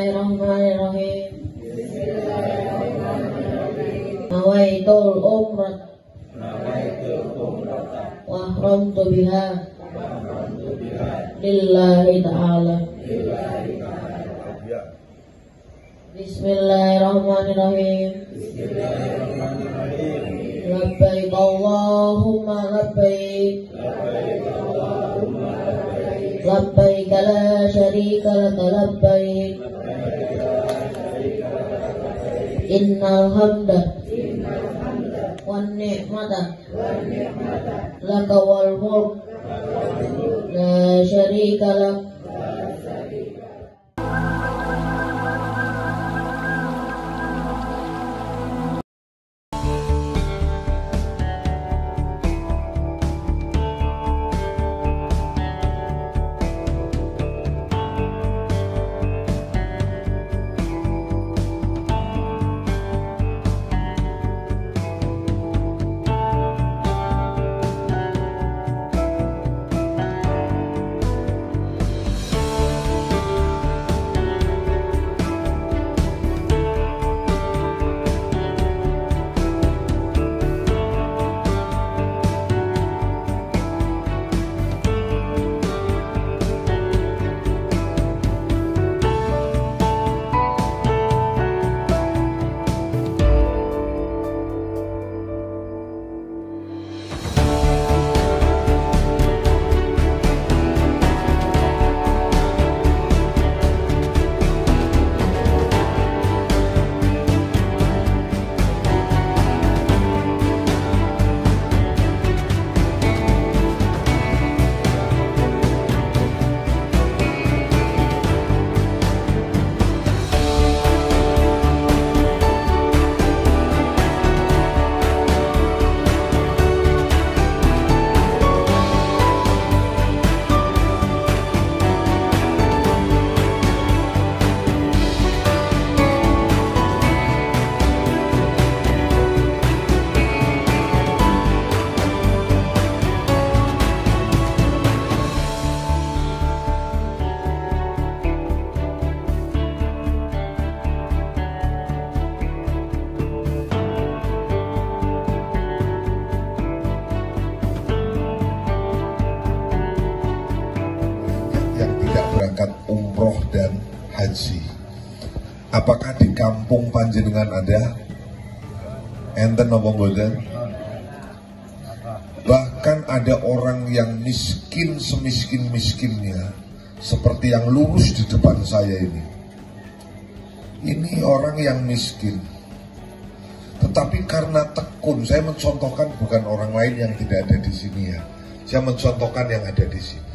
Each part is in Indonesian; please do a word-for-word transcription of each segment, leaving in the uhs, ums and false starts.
Bismillahirrahmanirrahim. Nawaitul umrah wa ahramtu biha lillahi ta'ala. Bismillahirrahmanirrahim. Labbaik Allahumma labbaik, labbaik la syarika laka labbaik, innal hamda wan ni'mata laka wal mulk la syarika lak. Umroh dan haji, apakah di kampung panjenengan ada? Enten apa mboten? Bahkan ada orang yang miskin semiskin-miskinnya, seperti yang lurus di depan saya ini. Ini orang yang miskin, tetapi karena tekun, saya mencontohkan bukan orang lain yang tidak ada di sini ya. Saya mencontohkan yang ada di sini.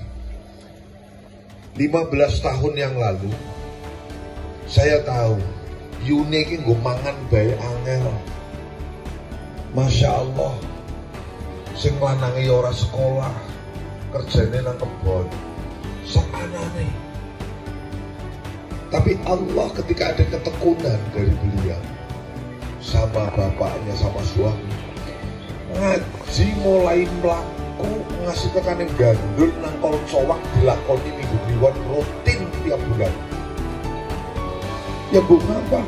lima belas tahun yang lalu saya tahu Yune ini gue mangan bae angel. Masya Allah, sing lanangi ora sekolah, kerjane nang kebon, seanane. Tapi Allah ketika ada ketekunan dari beliau sama bapaknya sama suami, ngaji mulai melaku ngasih tekanan gandul nang kol cowak dilakoni minggu kliwon rutin tiap bulan. Ya bu apa?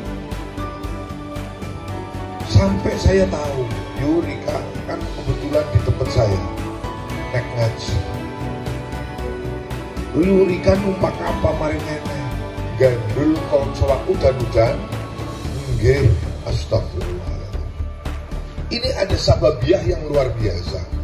Sampai saya tahu Yurika kan kebetulan di tempat saya nek ngaji. Yurika numpak apa mari nenek gandul kol cowak udan-udan. Nggih, astagfirullah. Ini ada sababiah yang luar biasa.